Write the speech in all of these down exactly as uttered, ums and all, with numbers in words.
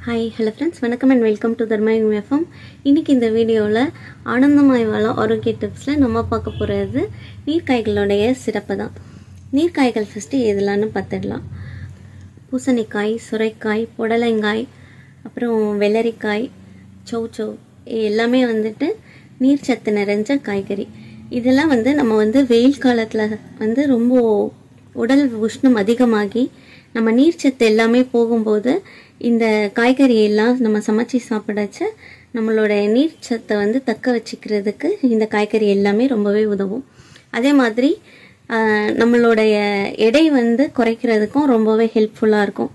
Hi, hello friends, welcome and welcome to Dharmayum F M. இன்னைக்கு இந்த வீடியோல ஆனந்தமாய் வாழ ஆரோக்கிய டிப்ஸ்ல நம்ம பார்க்க போறது நீர்க்காய்களோட சிறப்பு தான். நீர்க்காய்கள் ஃபர்ஸ்ட் எதெல்லாம் பார்த்திடலாம். பூசணிக்காய், சுரைக்காய், புடலங்காய், அப்புறம் வெள்ளரிக்காய், சௌசௌ எல்லாமே வந்துட்டு நீர் சத்து நிறைஞ்ச காய்கறி. இதெல்லாம் வந்து நம்ம வந்து வெயில் காலத்துல வந்து ரொம்ப உடல் உஷ்ணம் அதிகமாகி நம்ம நீர் சத்து எல்லாமே போகும்போது இந்த காய்கறி எல்லாம் நம்ம சமைச்சு சாப்பிடச்ச நம்மளோட நீர் சத்தை வந்து தக்க வச்சுக்கிறதுக்கு இந்த காய்கறி எல்லாமே ரொம்பவே உதவும். அதே மாதிரி நம்மளுடைய எடை வந்து குறைக்கிறதுக்கும் ரொம்பவே ஹெல்ப்ஃபுல்லாக இருக்கும்.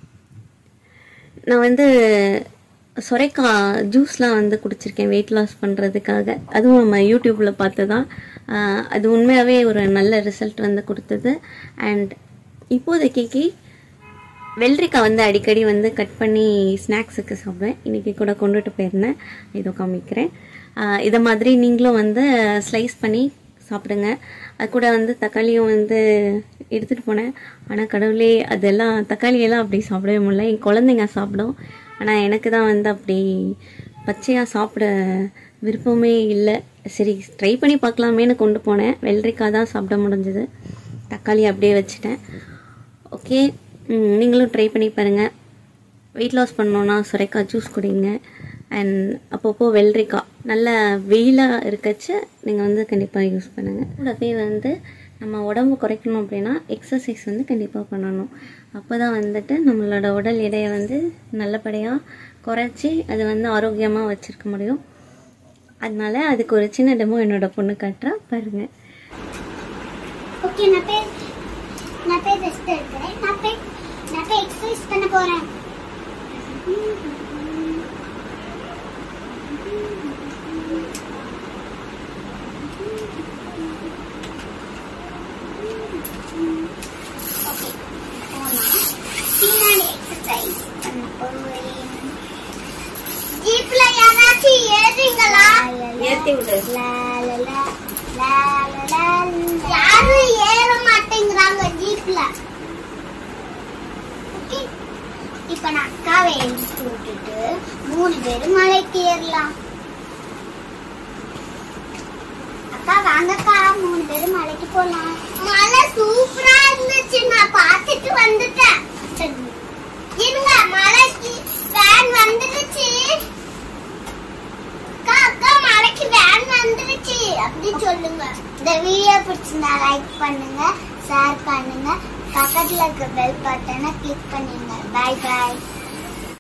நான் வந்து சுரைக்காய் ஜூஸ்லாம் வந்து குடிச்சிருக்கேன் வெயிட் லாஸ் பண்ணுறதுக்காக. அதுவும் நம்ம யூடியூப்பில் பார்த்து தான். அது உண்மையாகவே ஒரு நல்ல ரிசல்ட் வந்து கொடுத்தது. அண்ட் இப்போதைக்கு வெள்ளரிக்காய் வந்து அடிக்கடி வந்து கட் பண்ணி ஸ்நாக்ஸுக்கு சாப்பிடுவேன். இன்றைக்கி கூட கொண்டுட்டு போயிருந்தேன், இதோ காமிக்கிறேன். இதை மாதிரி நீங்களும் வந்து ஸ்லைஸ் பண்ணி சாப்பிடுங்க. அது கூட வந்து தக்காளியும் வந்து எடுத்துகிட்டு போனேன். ஆனால் கடவுளே அதெல்லாம் தக்காளியெல்லாம் அப்படி சாப்பிடவே முடியல. என் குழந்தைங்க சாப்பிடும், ஆனால் எனக்கு தான் வந்து அப்படி பச்சையாக சாப்பிட விருப்பமே இல்லை. சரி ட்ரை பண்ணி பார்க்கலாமேன்னு கொண்டு போனேன். வெள்ளரிக்காய் தான் சாப்பிட முடிஞ்சது, தக்காளி அப்படியே வச்சுட்டேன். ஓகே, நீங்களும் ட்ரை பண்ணி பாருங்கள். வெயிட் லாஸ் பண்ணோன்னா சுரைக்காய் ஜூஸ் குடிங்க. அண்ட் அப்பப்போ வெள்ளரிக்காய் நல்ல வெயிலாக இருக்கச்ச நீங்கள் வந்து கண்டிப்பாக யூஸ் பண்ணுங்கள். கூடவே வந்து நம்ம உடம்பு குறைக்கணும் அப்படின்னா எக்ஸசைஸ் வந்து கண்டிப்பாக பண்ணணும். அப்போ தான் வந்துட்டு நம்மளோட உடல் எடையை வந்து நல்லபடியாக குறைச்சி அது வந்து ஆரோக்கியமாக வச்சுருக்க முடியும். அதனால அதுக்கு ஒரு சின்ன டெமோ என்னோட பொண்ணு காட்டுறா பாருங்கள். ஓகே, நான் பேர் நான் பேர் ரெஸ்ட் எடுக்கிறேன். நான் பேர் நான் பேர் எக்ஸசைஸ் பண்ண போகிறேன். ஓகே, நான் எக்ஸசைஸ் பண்ண போகிறேன். ஜீப்ல யாராச்சும் ஏறுறீங்களா? ஏற்றி விடு. யாரும் ஏற மாட்டேங்கிறாங்க ஜீப்ல. இப்ப நான் அக்காவை எழுந்து விட்டுட்டு மூணு பேரும் மலைக்கு ஏறலாம். அக்கா வாங்கக்கா, மூணு பேரும் மலைக்கு போலாம். மலை சூப்பரா இருந்துச்சு, நான் பார்த்துட்டு வந்துட்டேன். இருங்க, மலைக்கு வேன் வந்துருச்சு. அக்கா அக்கா மலைக்கு வேன் வந்துருச்சு அப்படி சொல்லுங்க. இந்த வீடியோ பிடிச்சிருந்தா லைக் பண்ணுங்க, ஷேர் பண்ணுங்க, பக்கத்துல இருக்க பெல் பட்டனை கிளிக் பண்ணுங்க. Bye by.